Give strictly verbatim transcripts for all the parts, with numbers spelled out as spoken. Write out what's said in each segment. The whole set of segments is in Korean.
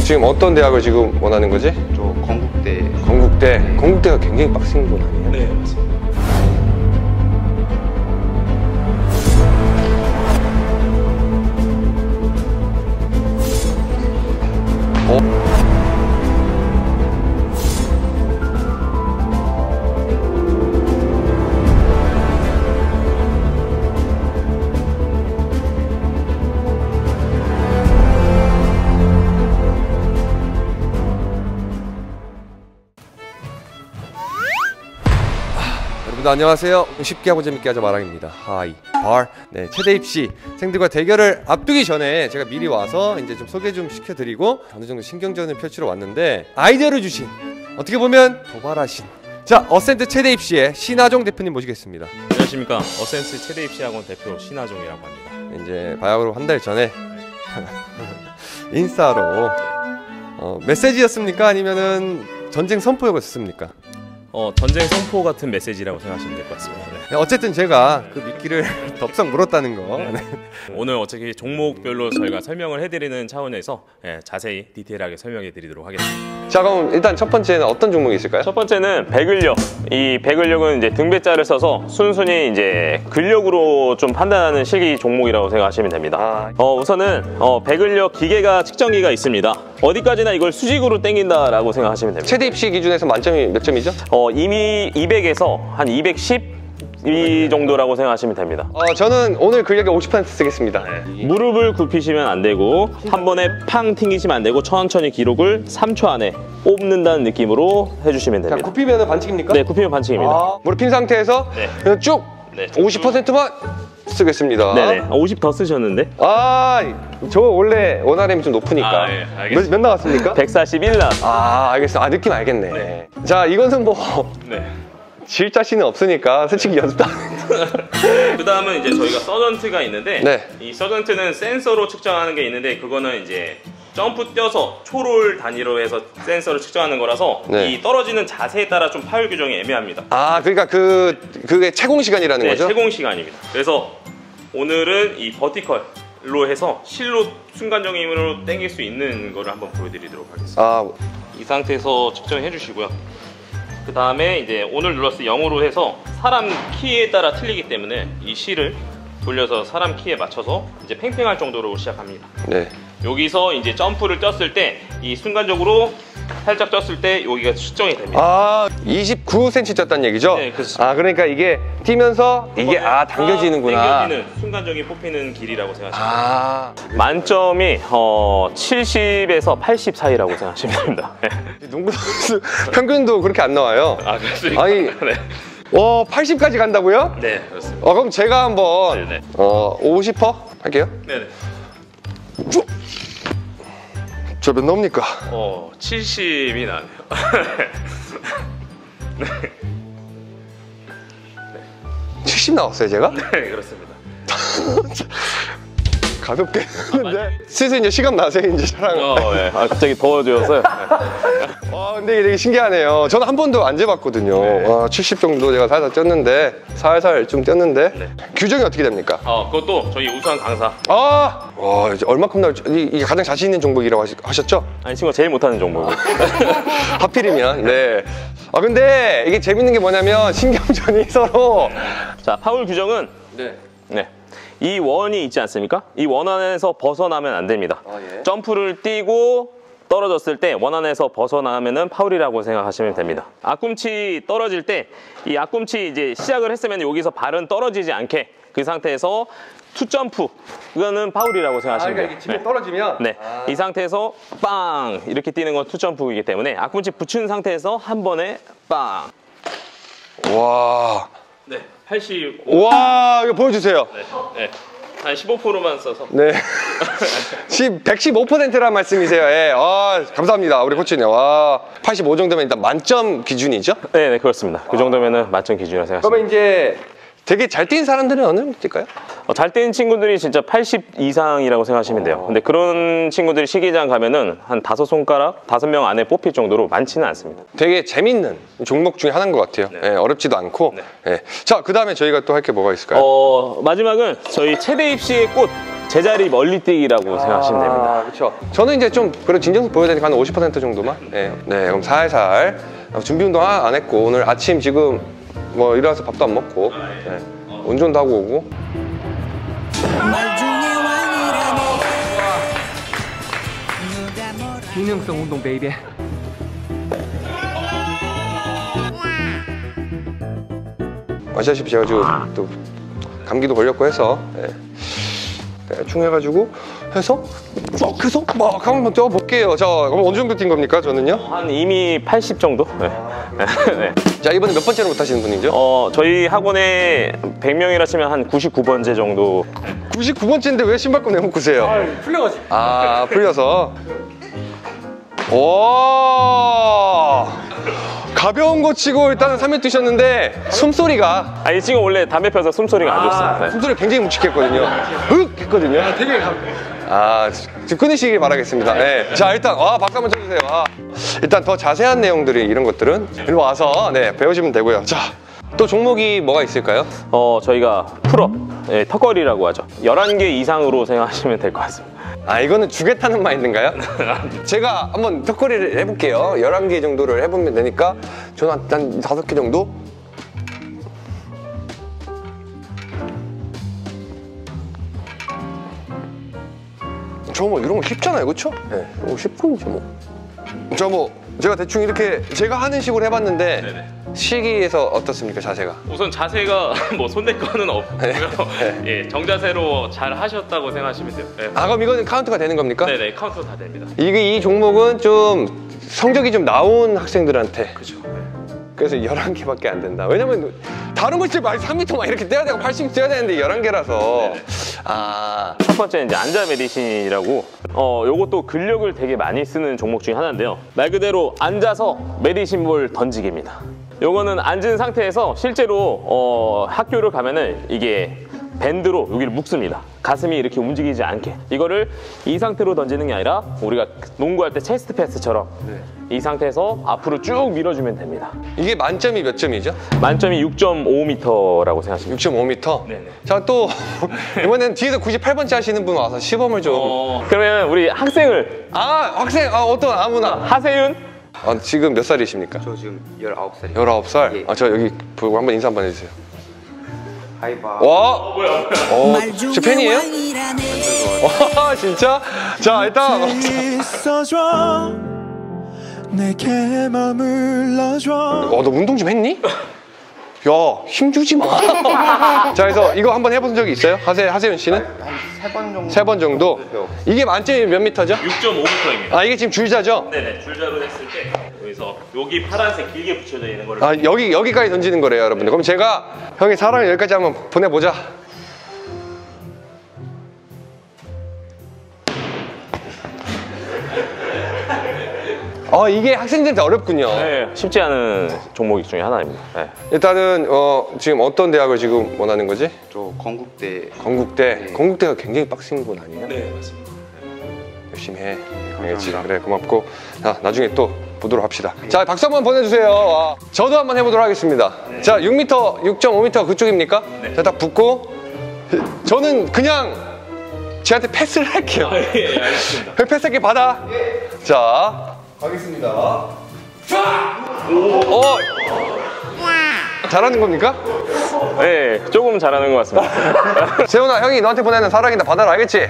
지금 어떤 대학을 지금 원하는 거지? 저 건국대. 건국대. 건국대가 굉장히 빡센 건 아니에요? 네, 맞습니다. 어? 여러분들 안녕하세요. 쉽게 하고 재밌게 하자 마랑입니다. 하이 bar. 네, 최대 입시 생들과 대결을 앞두기 전에 제가 미리 와서 이제 좀 소개 좀 시켜드리고 어느 정도 신경전을 펼치러 왔는데, 아이디어를 주신, 어떻게 보면 도발하신, 자, 어센트 최대 입시의 신하종 대표님 모시겠습니다. 안녕하십니까. 어센트 최대 입시학원 대표 신하종이라고 합니다. 이제 바야흐로 한 달 전에 인스타로 어, 메시지였습니까? 아니면은 전쟁 선포였습니까? 어, 전쟁 선포 같은 메시지라고 생각하시면 될 것 같습니다. 네. 어쨌든 제가 그 미끼를 덥석 물었다는 거. 네. 네. 오늘 어차피 종목별로 저희가 설명을 해드리는 차원에서 네, 자세히 디테일하게 설명해 드리도록 하겠습니다. 자, 그럼 일단 첫 번째는 어떤 종목이 있을까요? 첫 번째는 배근력. 이 배근력은 이제 등배자를 써서 순순히 이제 근력으로 좀 판단하는 실기 종목이라고 생각하시면 됩니다. 아. 어, 우선은 어, 배근력 기계가 측정기가 있습니다. 어디까지나 이걸 수직으로 당긴다라고 생각하시면 됩니다. 최대 입시 기준에서 만점이 몇 점이죠? 어, 이미 이백에서 한 이백십 이 정도라고 생각하시면 됩니다. 어, 저는 오늘 근력의 오십 퍼센트 쓰겠습니다. 네. 무릎을 굽히시면 안 되고 한 번에 팡 튕기시면 안 되고 천천히 기록을 삼 초 안에 뽑는다는 느낌으로 해주시면 됩니다. 자, 굽히면 반칙입니까? 네, 굽히면 반칙입니다. 아, 무릎 핀 상태에서 네. 그냥 쭉 네, 오십 퍼센트만 쓰겠습니다. 네네. 오십 더 쓰셨는데? 아, 저 원래 원알엠이 좀 높으니까. 아, 예, 몇, 몇 나왔습니까? 백사십일 나왔습니다. 아, 알겠어. 아, 느낌 알겠네. 네. 자, 이거는 뭐 네. 질 자신은 없으니까 솔직히 연습도 안 그 다음은 이제 저희가 서전트가 있는데 네. 이 서전트는 센서로 측정하는 게 있는데, 그거는 이제 점프 뛰어서 초롤 단위로 해서 센서를 측정하는 거라서 네. 이 떨어지는 자세에 따라 좀 파열 규정이 애매합니다. 아, 그러니까 그 그게 채공 시간이라는 네, 거죠? 채공 시간입니다. 그래서 오늘은 이 버티컬로 해서 실로 순간적인 힘으로 당길 수 있는 거를 한번 보여드리도록 하겠습니다. 아, 이 상태에서 측정해 주시고요. 그 다음에 이제 오늘 눌러스 영으로 해서 사람 키에 따라 틀리기 때문에 이 실을 돌려서 사람 키에 맞춰서 이제 팽팽할 정도로 시작합니다. 네. 여기서 이제 점프를 뛰었을 때 이 순간적으로 살짝 뛰었을 때 여기가 수정이 됩니다. 아, 이십구 센티미터 쪘다는 얘기죠? 네, 그렇습니다. 아, 그러니까 이게 뛰면서 이게 아 당겨지는구나. 당겨지는 순간적인 뽑히는 길이라고 생각하시면 됩니다. 아, 만점이 어, 칠십에서 팔십 사이라고 생각하시면 됩니다. 농구 선수 평균도 그렇게 안 나와요. 아, 그렇습니까? 아니, 네. 와, 팔십까지 간다고요? 네, 그렇습니다. 어, 그럼 제가 한번 네네. 어, 오십 퍼센트 할게요. 네네. 저 몇 나옵니까? 어, 칠십이 나네요. 네. 칠십 나왔어요, 제가? 네, 그렇습니다. 가볍게 했는데 슬슬 이제 시간 나세요, 이제 저랑. 어, 네. 아, 갑자기 더워져서요. 와, 근데 이게 되게 신기하네요. 저는 한 번도 안 재봤거든요. 네. 와, 칠십 정도 제가 살살 뛰었는데, 살살 좀 뛰었는데. 네. 규정이 어떻게 됩니까? 어, 그것도 저희 우수한 강사. 아, 와, 이제 얼마큼 나올지. 이- 이게 가장 자신 있는 종목이라고 하시, 하셨죠? 아니, 친구가 제일 못하는 종목이에요. 하필이면. 네. 아, 근데 이게 재밌는 게 뭐냐면, 신경전이 서로. 자, 파울 규정은 네. 네. 이 원이 있지 않습니까? 이 원 안에서 벗어나면 안 됩니다. 아, 예. 점프를 뛰고 떨어졌을 때 원 안에서 벗어나면은 파울이라고 생각하시면 됩니다. 앞꿈치 떨어질 때 이 앞꿈치 이제 시작을 했으면 여기서 발은 떨어지지 않게 그 상태에서 투 점프, 이거는 파울이라고 아, 생각하시면 그러니까 돼요. 이게 지금 떨어지면. 네, 아. 이 상태에서 빵 이렇게 뛰는 건 투 점프이기 때문에 앞꿈치 붙인 상태에서 한 번에 빵. 와. 네, 팔십. 와, 이거 보여주세요. 네, 네. 한 십오 퍼센트만 써서. 네. 백십오 퍼센트란 말씀이세요. 예. 아, 감사합니다. 우리 코치님. 와, 팔십오 정도면 일단 만점 기준이죠? 네, 네, 그렇습니다. 그 정도면은 만점 기준이라고 생각합니다. 그러면 이제 되게 잘 뛰는 사람들은 어느 정도 뛸까요? 어, 잘 뛰는 친구들이 진짜 팔십 이상이라고 생각하시면 돼요. 근데 그런 친구들이 시기장 가면은 한 다섯 손가락, 다섯 명 안에 뽑힐 정도로 많지는 않습니다. 되게 재밌는 종목 중에 하나인 것 같아요. 네. 예, 어렵지도 않고. 네. 예. 자, 그 다음에 저희가 또 할 게 뭐가 있을까요? 어, 마지막은 저희 최대 입시의 꽃 제자리 멀리뛰기라고 생각하시면 됩니다. 아, 그렇죠. 저는 이제 좀 그런 진정성 보여야 되니까 한 오십 퍼센트 정도만. 네, 네 그럼 살살 준비 운동 안 했고 오늘 아침 지금 뭐 일어나서 밥도 안 먹고 네, 운전도 하고 오고. 기능성 운동 베이비. 아시다시피 제가 지금 또 감기도 걸렸고 해서 네. 대충 해가지고 해서 막 해서 막 한번 뛰어볼게요. 자 그럼 어느 정도 뛴 겁니까 저는요? 한 이미 팔십 정도? 네. 네. 자 이번에 몇 번째로 못하시는 분이죠? 어, 저희 학원에 백 명이라 치면 한 구십구 번째 정도. 구십구 번째인데 왜 신발끈 왜 묶으세요? 아, 풀려가지. 아 풀려서. 오 가벼운 거 치고 일단은 삼 회 뛰셨는데 숨소리가 아, 이 친구 원래 담배 펴서 숨소리가 안 좋습니다. 네. 숨소리가 굉장히 묵직했거든요. 흑 했거든요. 되게 아 지금 끊으시길 바라겠습니다. 네. 자 일단 와 박수 한번 쳐주세요. 아, 일단 더 자세한 내용들이 이런 것들은 일로 와서 네 배우시면 되고요. 자 또 종목이 뭐가 있을까요? 어, 저희가 풀업, 예, 턱걸이라고 하죠. 열한 개 이상으로 생각하시면 될 것 같습니다. 아 이거는 주겠다는 마인드인가요? 제가 한번 턱걸이를 해볼게요. 열한 개 정도를 해보면 되니까 저는 한, 한 다섯 개 정도? 저 뭐 이런 거 쉽잖아요, 그렇죠? 네, 뭐 쉽군요, 뭐. 저 뭐 제가 대충 이렇게 제가 하는 식으로 해봤는데 네네. 시기에서 어떻습니까, 자세가? 우선 자세가 뭐 손댈 거는 없고요. 네. 예, 정자세로 잘 하셨다고 생각하시면 돼요. 네. 아 그럼 이거는 카운트가 되는 겁니까? 네네, 카운터 다 됩니다. 이게 이 종목은 좀 성적이 좀 나온 학생들한테 그죠. 그래서 열한 개밖에 안 된다. 왜냐면 다른 것들 막 삼 미터 막 이렇게 떼야 되고 팔십 미터 떼야 되는데 열한 개라서 아 첫 번째는 이제 앉아 메디신이라고, 어, 요것도 근력을 되게 많이 쓰는 종목 중에 하나인데요. 말 그대로 앉아서 메디신볼 던지기입니다. 요거는 앉은 상태에서 실제로 어, 학교를 가면은 이게 밴드로 여기를 묶습니다. 가슴이 이렇게 움직이지 않게. 이거를 이 상태로 던지는 게 아니라 우리가 농구할 때 체스트 패스처럼 네. 이 상태에서 앞으로 쭉 밀어주면 됩니다. 이게 만점이 몇 점이죠? 만점이 육 점 오 미터라고 생각하시면 육 점 오 미터? 네네. 자 또 이번엔 뒤에서 구십팔 번째 하시는 분 와서 시범을 좀 어, 그러면 우리 학생을 아 학생 아 어떤 아무나 하세윤. 아, 지금 몇 살이십니까? 저 지금 열아홉 살이요. 열아홉 살? 예. 아 저 여기 보고 한번 인사 한번 해주세요. 하이바. 와! 어, 제 팬이에요? 와 진짜? 자 일단 있어줘 내게 머물러줘. 어, 너 운동 좀 했니? 야, 힘 주지 마. 자, 그래서 이거 한번 해본 적이 있어요? 하세, 하세윤 씨는? 한 세 번 정도. 세 번 정도? 이게 만점이 몇 미터죠? 육 점 오 미터입니다. 아, 이게 지금 줄자죠? 네네, 줄자로 했을 때 여기서 여기 파란색 길게 붙여져 있는 거를 아, 여기, 여기까지 던지는 거래요, 여러분들. 그럼 제가 형이 사랑을 여기까지 한번 보내보자. 어, 이게 학생들한테 어렵군요. 네, 쉽지 않은 종목 중에 하나입니다. 네. 일단은 어, 지금 어떤 대학을 지금 원하는 거지? 저 건국대. 건국대. 네. 건국대가 굉장히 빡센 곳 아니에요? 네, 맞습니다. 열심히 해. 알겠지? 그래, 고맙고. 자, 나중에 또 보도록 합시다. 자, 박수 한번 보내주세요. 와. 저도 한번 해보도록 하겠습니다. 자, 육 미터, 육 점 오 미터 그쪽입니까? 네. 자, 딱 붙고. 저는 그냥 쟤한테 패스를 할게요. 예, 알겠습니다. 그 패스 할게 받아. 자. 가겠습니다. 어! 잘하는 겁니까? 네, 조금 잘하는 것 같습니다. 세훈아, 형이 너한테 보내는 사랑이다. 받아라, 알겠지?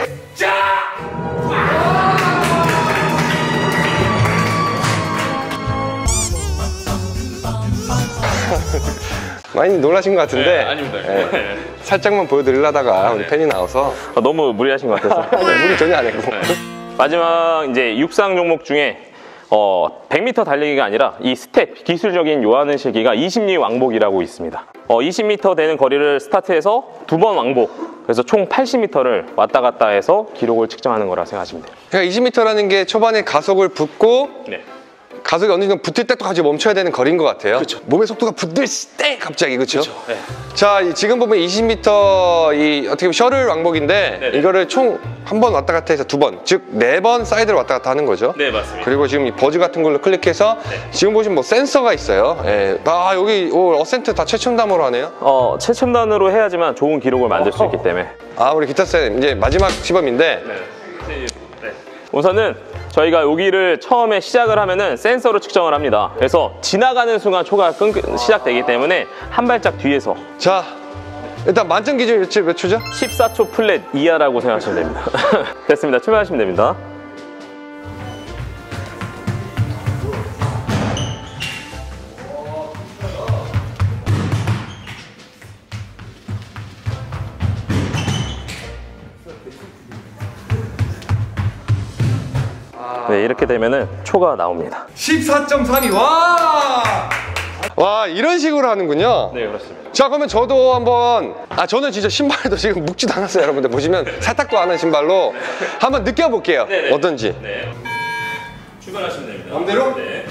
많이 놀라신 것 같은데. 네, 아닙니다. 예, 살짝만 보여드리려다가 우리 팬이 나와서 아, 너무 무리하신 것 같아서. 무리 전혀 안 했고. 마지막 이제 육상 종목 중에 어, 백 미터 달리기가 아니라 이 스텝, 기술적인 요하는 실기가 이십 리 왕복이라고 있습니다. 어, 이십 미터 되는 거리를 스타트해서 두 번 왕복, 그래서 총 팔십 미터를 왔다 갔다 해서 기록을 측정하는 거라 생각하시면 돼요. 그러니까 이십 미터라는 게 초반에 가속을 붓고 네. 가속이 어느 정도 붙을 때 또 같이 멈춰야 되는 거리인 것 같아요. 그쵸. 몸의 속도가 붙을 때 갑자기 그렇죠. 네. 자, 이 지금 보면 이십 미터 이 어떻게 보면 셔틀 왕복인데 네네. 이거를 총 한 번 왔다 갔다 해서 두 번, 즉 네 번 사이드로 왔다 갔다 하는 거죠. 네, 맞습니다. 그리고 지금 이 버즈 같은 걸로 클릭해서 네. 지금 보시면 뭐 센서가 있어요. 예. 아, 여기 오, 어센트 다 최첨단으로 하네요. 어, 최첨단으로 해야지만 좋은 기록을 만들 수 있기 때문에. 아, 우리 기타쌤 이제 마지막 시범인데 네. 우선은 저희가 여기를 처음에 시작을 하면은 센서로 측정을 합니다. 그래서 지나가는 순간 초가 끊, 시작되기 때문에 한 발짝 뒤에서 자, 일단 만점 기준 몇, 초- 몇 초죠? 십사 초 플랫 이하라고 생각하시면 됩니다. 됐습니다. 출발하시면 됩니다. 네, 이렇게 되면은 초가 나옵니다. 십사 점 삼이. 와! 와, 이런 식으로 하는군요. 네, 그렇습니다. 자, 그러면 저도 한번, 아, 저는 진짜 신발도 지금 묵지도 않았어요. 여러분들 보시면 세탁도 안 한 신발로 한번 느껴볼게요. 네네. 어떤지. 네. 출발하시면 됩니다. 마음대로? 네.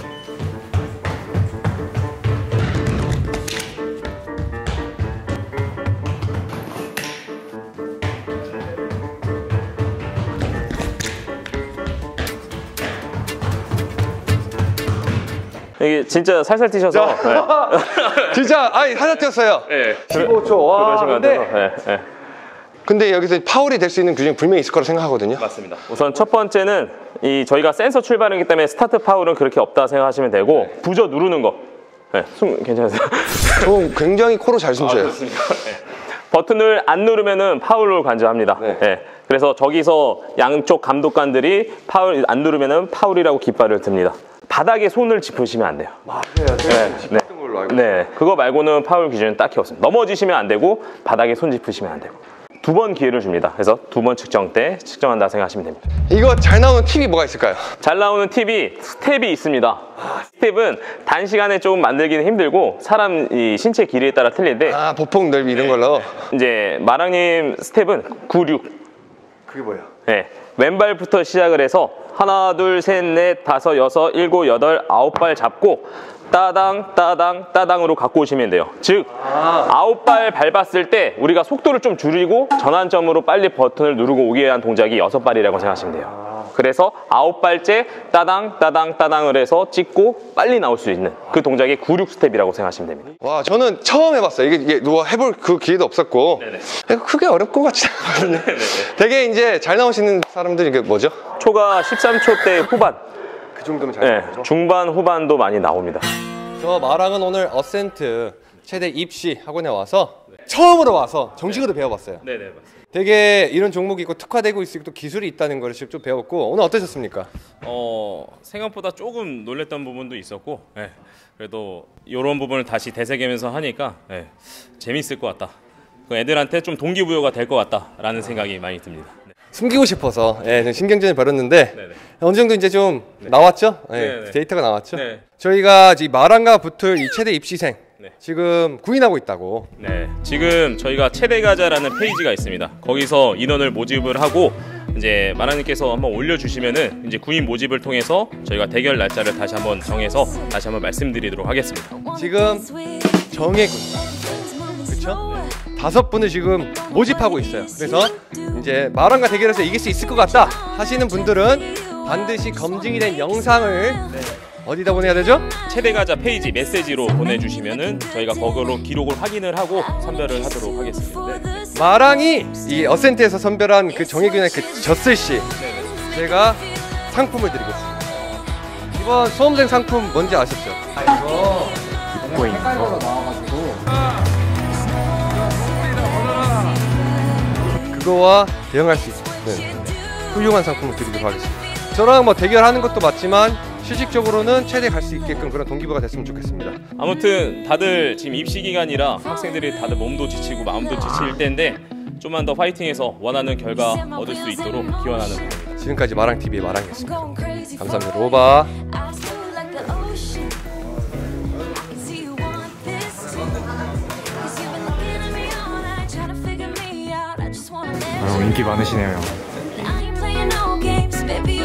이게 진짜 살살 뛰셔서 네. 진짜, 아니, 살짝 뛰었어요. 네. 십오 초. 와, 그러신 것 근데, 같아서 네, 네. 근데 여기서 파울이 될 수 있는 규정이 분명히 있을 거라 생각하거든요. 맞습니다. 우선 첫 번째는 이 저희가 센서 출발이기 때문에 스타트 파울은 그렇게 없다 생각하시면 되고 부저 누르는 거. 네, 숨 괜찮으세요? 저 굉장히 코로 잘 숨쉬어요. 네. 버튼을 안 누르면은 파울로 간주합니다. 네. 네. 그래서 저기서 양쪽 감독관들이 파울 안 누르면은 파울이라고 깃발을 듭니다. 바닥에 손을 짚으시면 안 돼요. 맞아요. 네, 네. 걸로 알고 네, 그거 말고는 파울 기준은 딱히 없습니다. 넘어지시면 안 되고 바닥에 손 짚으시면 안 되고 두 번 기회를 줍니다. 그래서 두 번 측정 때 측정한다 생각하시면 됩니다. 이거 잘 나오는 팁이 뭐가 있을까요? 잘 나오는 팁이 스텝이 있습니다. 스텝은 단시간에 조금 만들기는 힘들고 사람 이 신체 길이에 따라 틀린데 아, 보폭 넓이 이런 걸로. 이제 마랑님 스텝은 구, 육. 그게 뭐예요? 네, 왼발부터 시작을 해서 하나, 둘, 셋, 넷, 다섯, 여섯, 일곱, 여덟, 아홉 발 잡고 따당, 따당, 따당으로 갖고 오시면 돼요. 즉, 아홉 발 밟았을 때 우리가 속도를 좀 줄이고 전환점으로 빨리 버튼을 누르고 오게 한 동작이 여섯 발이라고 생각하시면 돼요. 그래서 아홉 발째 따당, 따당, 따당을 해서 찍고 빨리 나올 수 있는 그 동작이 구, 육 스텝이라고 생각하시면 됩니다. 와, 저는 처음 해봤어요. 이게, 이게 누가 해볼 그 기회도 없었고. 네네. 이거 크게 어렵고 같지 않거든요. 되게 이제 잘 나오시는 사람들이 이게 뭐죠? 초가 십삼 초대 후반, 그 정도면 잘 네, 나오는 거죠? 중반, 후반도 많이 나옵니다. 저 마랑은 오늘 어센트 최대 입시 학원에 와서 처음으로 와서 정식으로 배워봤어요. 네네, 맞습니다. 되게 이런 종목이 있고 특화되고 있고 또 기술이 있다는 걸 좀 배웠고 오늘 어떠셨습니까? 어, 생각보다 조금 놀랬던 부분도 있었고, 예, 그래도 이런 부분을 다시 되새기면서 하니까 예, 재밌을 것 같다. 그 애들한테 좀 동기부여가 될 것 같다라는 생각이 많이 듭니다. 네. 숨기고 싶어서 예, 좀 신경전을 벌였는데 네네. 어느 정도 이제 좀 나왔죠? 예, 네네. 데이터가 나왔죠? 네. 저희가 이 마랑과 붙을 이 최대 입시생 네. 지금 구인하고 있다고. 네, 지금 저희가 최대가자라는 페이지가 있습니다. 거기서 인원을 모집을 하고 이제 마라님께서 한번 올려주시면은 이제 구인 모집을 통해서 저희가 대결 날짜를 다시 한번 정해서 다시 한번 말씀드리도록 하겠습니다. 지금 정예군 그렇죠? 다섯 분을 지금 모집하고 있어요. 그래서 이제 마랑과 대결해서 이길 수 있을 것 같다 하시는 분들은 반드시 검증이 된 영상을 어디다 보내야 되죠? 최대가자 페이지 메시지로 보내주시면은 저희가 거기로 기록을 확인을 하고 선별을 하도록 하겠습니다. 네. 마랑이 이 어센트에서 선별한 그 정예군의 그 졌을 시 제가 상품을 드리고 있습니다. 이번 수험생 상품 뭔지 아셨죠? 아 이거 입고 있는 거 그거와 대응할 수 있는 훌륭한 상품을 드리도록 하겠습니다. 저랑 뭐 대결하는 것도 맞지만 실질적으로는 최대 갈 수 있게끔 그런 동기부여가 됐으면 좋겠습니다. 아무튼 다들 지금 입시 기간이라 학생들이 다들 몸도 지치고 마음도 지칠 때인데 좀만 더 파이팅해서 원하는 결과 얻을 수 있도록 기원하는 바입니다. 지금까지 마랑티비의 마랑이었습니다. 감사합니다. 로바. 어, 인기 많으시네요. I ain't playing no games, baby.